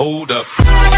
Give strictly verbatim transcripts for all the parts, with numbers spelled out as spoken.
hold up.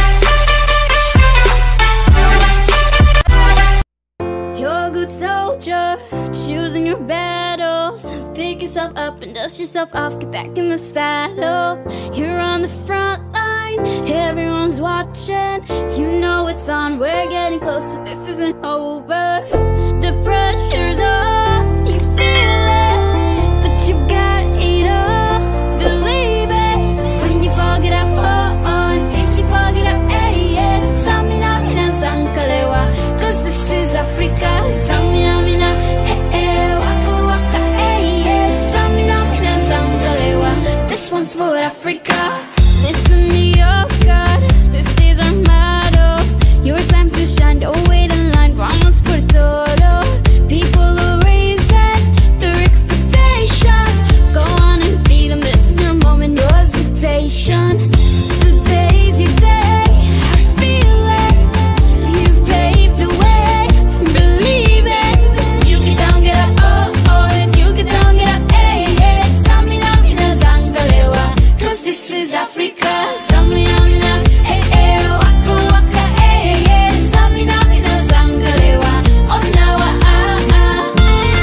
You're a good soldier, choosing your battles. Pick yourself up and dust yourself off, get back in the saddle. You're on the front line, everyone's watching. You know it's on, we're getting closer, this isn't over. The pressure's on, you feel it, but you've got it all, believe it. So when you fall, get up, oh, oh, and if you fall, get up, hey, yeah. Samina, mina, sankalewa, cause this is Africa. Samina, mina, eh, eh, waka, waka, hey, yeah. Samina, mina, sankalewa, this one's for Africa. Listen to me, oh God, this is our motto. Your time to shine, don't wait in line, vamos por todo. People are raising their expectations. Go on and feed them, this is your moment, no hesitation. Today's your day, I feel it. You've paved the way, believe it. You get down, get up, oh, oh, and you get down, get up, hey, hey. Samina, mina, zangalewa, cause this is Africa. Samina, mina, hey, hey, waka, waka, hey, hey. Samina, mina, zangalewa, oh, now, ah, ah.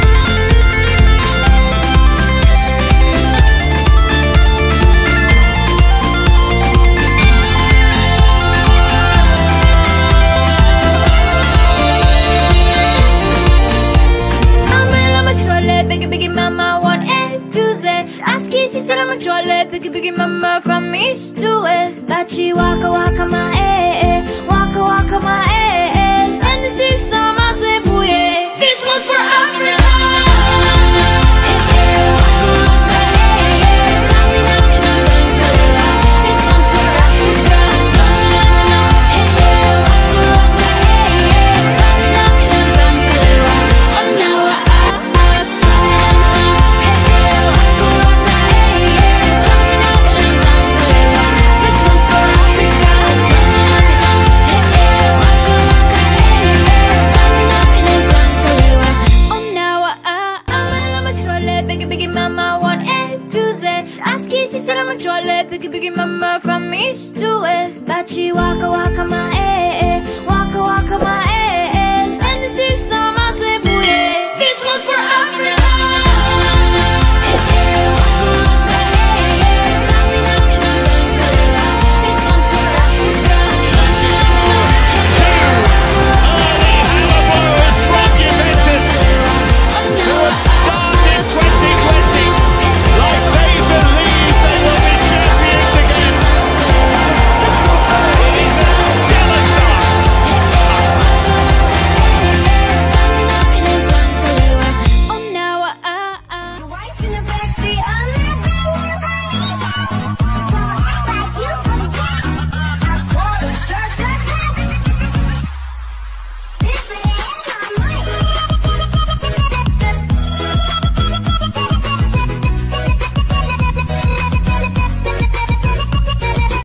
I'm a trolley, biggie, biggie, mama, one A to Z. Ask easy, said I'm a trolley, biggie, biggie, mama, from east to west. Bachiwa.